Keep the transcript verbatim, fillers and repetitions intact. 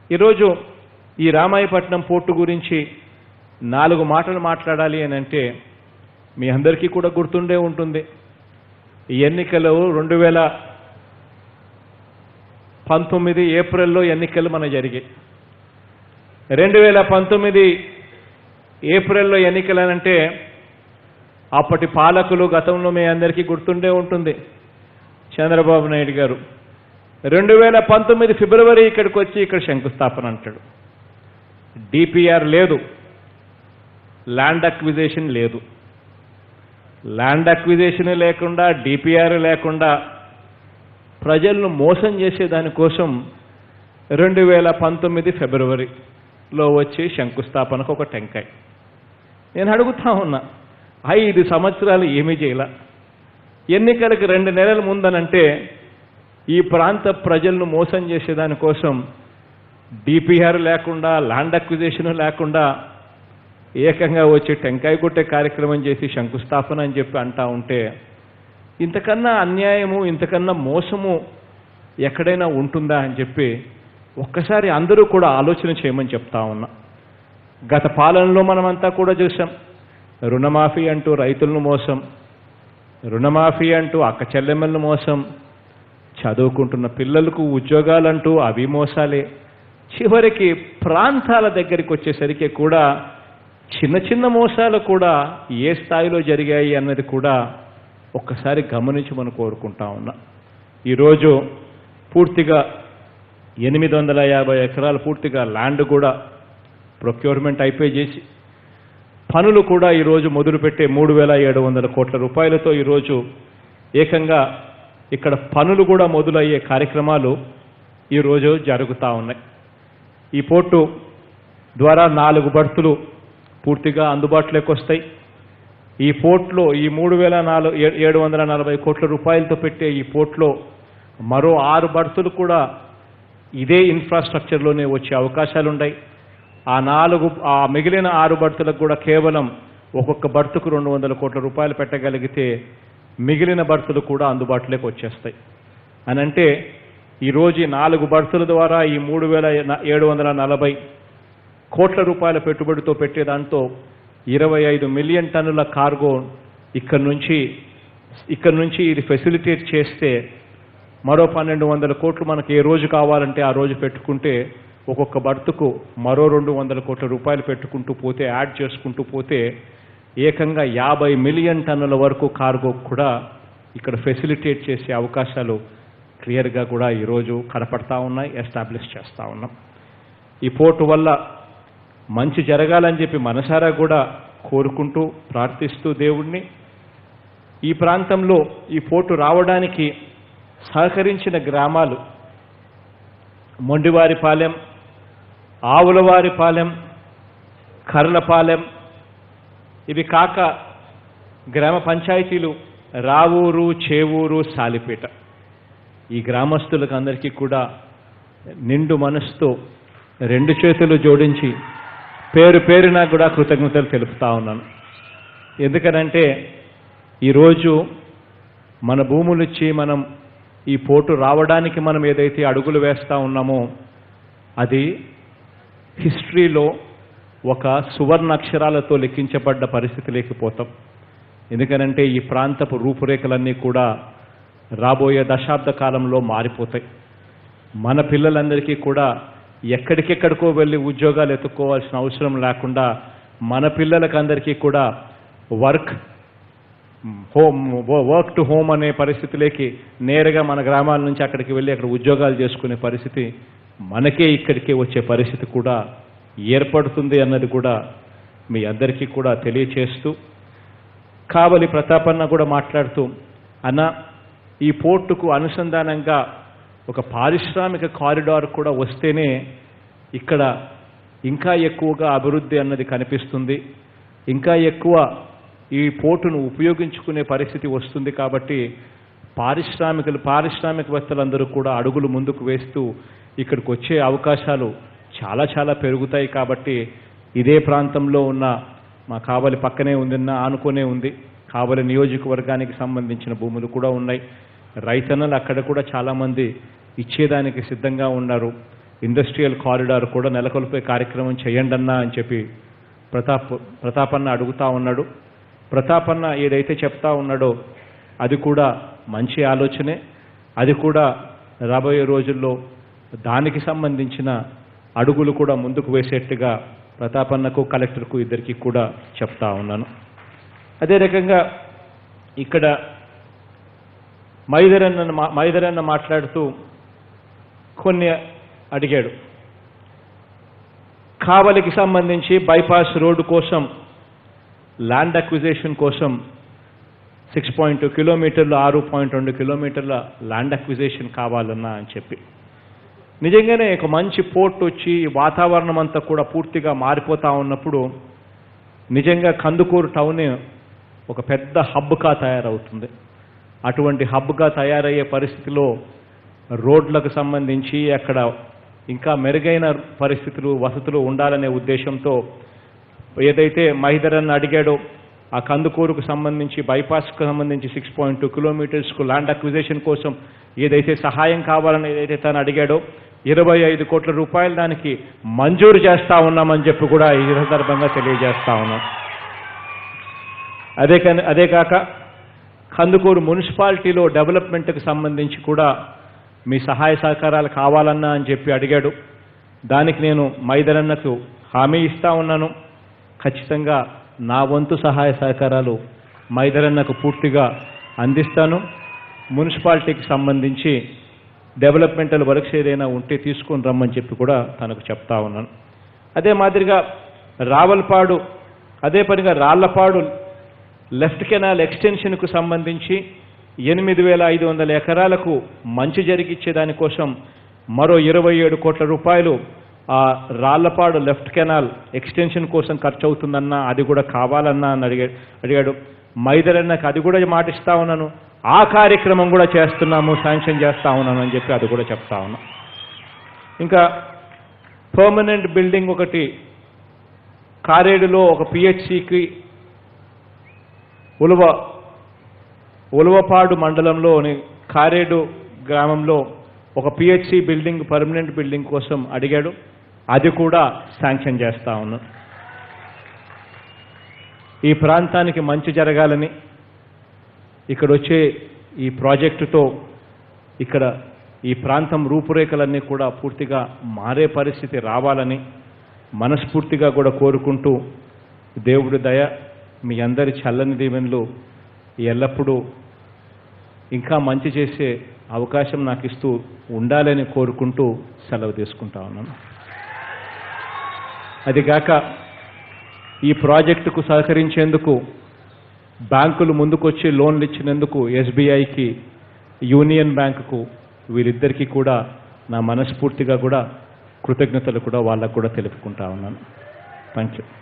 ఈరోజు ఈ రామాయపట్నం పోర్టు గురించి నాలుగు మాటలు మాట్లాడాలి అని అంటే మీ అందరికీ కూడా గుర్తుండే ఉంటుంది. ఈ ఎన్నికలు రెండు వేల పంతొమ్మిది ఏప్రిల్లో ఎన్నికలు మన జరిగాయి. రెండు వేల పంతొమ్మిది ఏప్రిల్లో ఎన్నికలనంటే అప్పటి పాలకులు గతంలో మీ అందరికీ గుర్తుండే ఉంటుంది చంద్రబాబు నాయుడు గారు రెండు వేల పంతొమ్మిది ఫిబ్రవరి ఇక్కడికి వచ్చి ఇక్కడ శంకుస్థాపన అంటాడు. డిపిఆర్ లేదు, ల్యాండ్ అక్విజిషన్ లేదు. ల్యాండ్ అక్విజిషన్ లేకుండా డిపిఆర్ లేకుండా ప్రజలను మోసం చేసే దానికోసం రెండు వేల పంతొమ్మిది ఫిబ్రవరిలో వచ్చి శంకుస్థాపనకు ఒక టెంకాయ. నేను అడుగుతా ఉన్నా, ఐదు సంవత్సరాలు ఏమీ చేయాల, ఎన్నికలకు రెండు నెలల ముందనంటే ఈ ప్రాంత ప్రజలను మోసం చేసేదానికోసం డిపిఆర్ లేకుండా ల్యాండ్ అక్విజిషన్ లేకుండా ఏకంగా వచ్చి టెంకాయ కొట్టే కార్యక్రమం చేసి శంకుస్థాపన అని చెప్పి అంటా ఉంటే ఇంతకన్నా అన్యాయము ఇంతకన్నా మోసము ఎక్కడైనా ఉంటుందా అని చెప్పి ఒక్కసారి అందరూ కూడా ఆలోచన చేయమని చెప్తా ఉన్నా. గత పాలనలో మనమంతా కూడా చూసాం. రుణమాఫీ అంటూ రైతులను మోసం, రుణమాఫీ అంటూ అక్క చెల్లెమ్మలను మోసం, చదువుకుంటున్న పిల్లలకు ఉద్యోగాలంటూ అవి మోసాలే. చివరికి ప్రాంతాల దగ్గరికి వచ్చేసరికి కూడా చిన్న చిన్న మోసాలు కూడా ఏ స్థాయిలో జరిగాయి అన్నది కూడా ఒక్కసారి గమనించి మనం కోరుకుంటా ఉన్నా. ఈరోజు పూర్తిగా ఎనిమిది వందల యాభై ఎకరాలు పూర్తిగా ల్యాండ్ కూడా ప్రొక్యూర్మెంట్ అయిపోయి చేసి పనులు కూడా ఈరోజు మొదలుపెట్టే మూడు వేల ఏడు వందల కోట్ల రూపాయలతో ఈరోజు ఏకంగా ఇక్కడ పనులు కూడా మొదలయ్యే కార్యక్రమాలు ఈరోజు జరుగుతూ ఉన్నాయి. ఈ పోర్టు ద్వారా నాలుగు బర్తులు పూర్తిగా అందుబాటులోకి వస్తాయి. ఈ పోర్ట్లో ఈ మూడు వేల నాలుగు ఏడు వందల నలభై కోట్ల రూపాయలతో పెట్టే ఈ పోర్ట్లో మరో ఆరు బర్తులు కూడా ఇదే ఇన్ఫ్రాస్ట్రక్చర్లోనే వచ్చే అవకాశాలు ఉన్నాయి. ఆ నాలుగు ఆ మిగిలిన ఆరు బర్తులకు కూడా కేవలం ఒక్కొక్క బర్తుకు రెండు వందల కోట్ల రూపాయలు పెట్టగలిగితే మిగిలిన బర్తులు కూడా అందుబాటులోకి వచ్చేస్తాయి. అని అంటే ఈరోజు ఈ నాలుగు బర్తుల ద్వారా ఈ మూడు వేల ఏడు వందల నలభై కోట్ల రూపాయల పెట్టుబడితో పెట్టే దాంతో ఇరవై ఐదు మిలియన్ టన్నుల కార్గో ఇక్కడ నుంచి ఇక్కడ నుంచి ఇది ఫెసిలిటేట్ చేస్తే మరో పన్నెండు వందల కోట్లు మనకి ఏ రోజు కావాలంటే ఆ రోజు పెట్టుకుంటే ఒక్కొక్క బర్తుకు మరో రెండు వందల కోట్ల రూపాయలు పెట్టుకుంటూ పోతే యాడ్ చేసుకుంటూ పోతే ఏకంగా యాభై మిలియన్ టన్నుల వరకు కార్గో కూడా ఇక్కడ ఫెసిలిటేట్ చేసే అవకాశాలు క్లియర్గా కూడా ఈరోజు కనపడతా ఉన్నాయి, ఎస్టాబ్లిష్ చేస్తూ ఉన్నాం. ఈ పోర్టు వల్ల మంచి జరగాలని చెప్పి మనసారా కూడా కోరుకుంటూ ప్రార్థిస్తూ దేవుణ్ణి ఈ ప్రాంతంలో ఈ పోర్టు రావడానికి సహకరించిన గ్రామాలు మొండివారిపాలెం, ఆవులవారిపాలెం, కర్లపాలెం, ఇవి కాక గ్రామ పంచాయతీలు రావూరు, చేవూరు, సాలిపేట. ఈ గ్రామస్తులకు అందరికీ కూడా నిండు మనసుతో రెండు చేతులు జోడించి పేరు పేరున కూడా కృతజ్ఞతలు తెలుపుతా ఉన్నాను. ఎందుకనంటే ఈరోజు మన భూములు ఇచ్చి మనం ఈ పోర్టు రావడానికి మనం ఏదైతే అడుగులు వేస్తూ ఉన్నామో అది హిస్టరీలో ఒక సువర్ణ అక్షరాలతో లెక్కించబడ్డ పరిస్థితి లేకపోతాం. ఎందుకనంటే ఈ ప్రాంతపు రూపురేఖలన్నీ కూడా రాబోయే దశాబ్ద కాలంలో మారిపోతాయి. మన పిల్లలందరికీ కూడా ఎక్కడికెక్కడికో వెళ్ళి ఉద్యోగాలు ఎత్తుక్కోవాల్సిన అవసరం లేకుండా మన పిల్లలకు అందరికీ కూడా work home work to home అనే పరిస్థితిలోకి నేరుగా మన గ్రామాల నుంచి అక్కడికి వెళ్ళి అక్కడ ఉద్యోగాలు చేసుకునే పరిస్థితి మనకే ఇక్కడికే వచ్చే పరిస్థితి కూడా ఏర్పడుతుంది అన్నది కూడా మీ అందరికీ కూడా తెలియచేస్తూ కావలి ప్రతాపన్న కూడా మాట్లాడుతూ అన్న ఈ పోర్టుకు అనుసంధానంగా ఒక పారిశ్రామిక కారిడార్ కూడా వస్తేనే ఇక్కడ ఇంకా ఎక్కువగా అభివృద్ధి అన్నది కనిపిస్తుంది, ఇంకా ఎక్కువ ఈ పోర్టును ఉపయోగించుకునే పరిస్థితి వస్తుంది. కాబట్టి పారిశ్రామికలు పారిశ్రామికవేత్తలందరూ కూడా అడుగులు ముందుకు వేస్తూ ఇక్కడికి వచ్చే అవకాశాలు చాలా చాలా పెరుగుతాయి. కాబట్టి ఇదే ప్రాంతంలో ఉన్న మా కావలి పక్కనే ఉందన్న ఆనుకునే ఉంది, కావలి నియోజకవర్గానికి సంబంధించిన భూములు కూడా ఉన్నాయి. రైతన్నలు అక్కడ కూడా చాలామంది ఇచ్చేదానికి సిద్ధంగా ఉన్నారు. ఇండస్ట్రియల్ కారిడార్ కూడా నెలకొల్పే కార్యక్రమం చేయండి అన్నా అని చెప్పి ప్రతాప్ ప్రతాపన్న అడుగుతా ఉన్నాడు. ప్రతాపన్న ఏదైతే చెప్తా ఉన్నాడో అది కూడా మంచి ఆలోచనే. అది కూడా రాబోయే రోజుల్లో దానికి సంబంధించిన అడుగులు కూడా ముందుకు వేసేట్టుగా ప్రతాపన్నకు కలెక్టర్కు ఇద్దరికి కూడా చెప్తా ఉన్నాను. అదే రకంగా ఇక్కడ మైదరన్న మైదరన్న మాట్లాడుతూ కొన్ని అడిగాడు. కావలికి సంబంధించి బైపాస్ రోడ్డు కోసం ల్యాండ్ అక్విజిషన్ కోసం సిక్స్ పాయింట్ టూ కిలోమీటర్లు ఆరు పాయింట్ రెండు కిలోమీటర్ల ల్యాండ్ అక్విజిషన్ కావాలన్నా అని చెప్పి నిజంగానే ఒక మంచి పోర్ట్ వచ్చి వాతావరణం అంతా కూడా పూర్తిగా మారిపోతా ఉన్నప్పుడు నిజంగా కందుకూరు టౌన్ ఒక పెద్ద హబ్గా తయారవుతుంది. అటువంటి హబ్గా తయారయ్యే పరిస్థితిలో రోడ్లకు సంబంధించి అక్కడ ఇంకా మెరుగైన పరిస్థితులు వసతులు ఉండాలనే ఉద్దేశంతో ఏదైతే మహిదరన్న అడిగాడో ఆ కందుకూరుకు సంబంధించి బైపాస్కు సంబంధించి సిక్స్ పాయింట్ టూ కిలోమీటర్స్కు ల్యాండ్ అక్విజిషన్ కోసం ఏదైతే సహాయం కావాలని ఏదైతే తను అడిగాడో ఇరవై ఐదు కోట్ల రూపాయలు దానికి మంజూరు చేస్తా ఉన్నామని చెప్పి కూడా ఈ సందర్భంగా తెలియజేస్తా ఉన్నాం. అదే కానీ అదే కాక కందుకూరు మున్సిపాలిటీలో డెవలప్మెంట్కి సంబంధించి కూడా మీ సహాయ సహకారాలు కావాలన్నా అని చెప్పి అడిగాడు. దానికి నేను మైదరన్నకు హామీ ఇస్తా ఉన్నాను. ఖచ్చితంగా నా వంతు సహాయ సహకారాలు మైదరన్నకు పూర్తిగా అందిస్తాను. మున్సిపాలిటీకి సంబంధించి డెవలప్మెంటల్ వర్క్స్ ఏదైనా ఉంటే తీసుకొని రమ్మని చెప్పి కూడా తనకు చెప్తా ఉన్నాను. అదే మాదిరిగా రావల్పాడు అదే పనిగా రాళ్లపాడు లెఫ్ట్ కెనాల్ ఎక్స్టెన్షన్కు సంబంధించి ఎనిమిది వేల ఐదు వందల ఎకరాలకు మంచి జరిగిచ్చే దానికోసం మరో ఇరవై ఏడు కోట్ల రూపాయలు ఆ రాళ్లపాడు లెఫ్ట్ కెనాల్ ఎక్స్టెన్షన్ కోసం ఖర్చు అవుతుందన్నా అది కూడా కావాలన్నా అని అడిగా అడిగాడు మైదరన్నకు అది కూడా మాటిస్తా ఉన్నాను. ఆ కార్యక్రమం కూడా చేస్తున్నాము, శాంక్షన్ చేస్తా ఉన్నాను అని చెప్పి అది కూడా చెప్తా ఉన్నా. ఇంకా పర్మనెంట్ బిల్డింగ్ ఒకటి కారేడులో ఒక పిహెచ్సికి ఉలువ ఉలువపాడు మండలంలోని కారేడు గ్రామంలో ఒక పిహెచ్సి బిల్డింగ్ పర్మనెంట్ బిల్డింగ్ కోసం అడిగాడు. అది కూడా శాంక్షన్ చేస్తా ఉన్నాను. ఈ ప్రాంతానికి మంచి జరగాలని ఇక్కడ వచ్చే ఈ ప్రాజెక్టుతో ఇక్కడ ఈ ప్రాంతం రూపురేఖలన్నీ కూడా పూర్తిగా మారే పరిస్థితి రావాలని మనస్ఫూర్తిగా కూడా కోరుకుంటూ దేవుడి దయ మీ అందరి చల్లని దీవెనలు ఎల్లప్పుడూ ఇంకా మంచి చేసే అవకాశం నాకు ఇస్తూ ఉండాలని కోరుకుంటూ సెలవు తీసుకుంటా ఉన్నాను. అదిగాక ఈ ప్రాజెక్టుకు సహకరించేందుకు బ్యాంకులు ముందుకొచ్చి లోన్లు ఇచ్చినందుకు ఎస్బీఐకి యూనియన్ బ్యాంకుకు వీరిద్దరికీ కూడా నా మనస్ఫూర్తిగా కూడా కృతజ్ఞతలు కూడా వాళ్ళకు కూడా తెలుపుకుంటా ఉన్నాను. Thank you.